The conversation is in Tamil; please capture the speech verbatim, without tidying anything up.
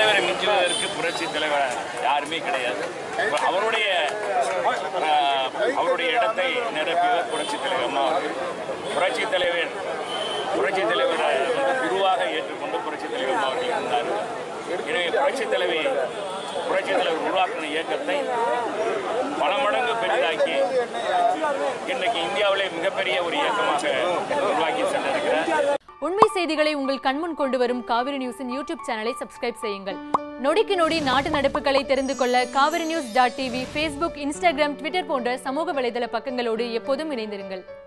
தலைவரை மிஞ்சுவதற்கு புரட்சி தலைவர் யாருமே கிடையாது. அவருடைய அவருடைய இடத்தை நிரப்பியவர் புரட்சி தலைவர் அம்மா அவர்கள். புரட்சி தலைவர் புரட்சி தலைவரை வந்து குருவாக ஏற்றுக்கொண்டு புரட்சி தலைவர் அம்மா அவர்கள் இருந்தார். எனவே புரட்சி தலைவி புரட்சி தலைவர் உருவாக்கின இயக்கத்தை பல மடங்கு பெரிதாக்கி இன்றைக்கு இந்தியாவிலே மிகப்பெரிய ஒரு இயக்கமாக உருவாக்கி சென்றிருக்கிறார். உண்மை செய்திகளை உங்கள் கண்முன் கொண்டு வரும் காவிரி நியூஸின் யூடியூப் சேனலை சப்ஸ்கிரைப் செய்யுங்கள். நொடிக்கு நொடி நாட்டு நடப்புகளை தெரிந்து கொள்ள Kaveri news dot TV, Facebook, Instagram, Twitter போன்ற சமூக வலைதள பக்கங்களோடு எப்போதும் இணைந்திருங்கள்.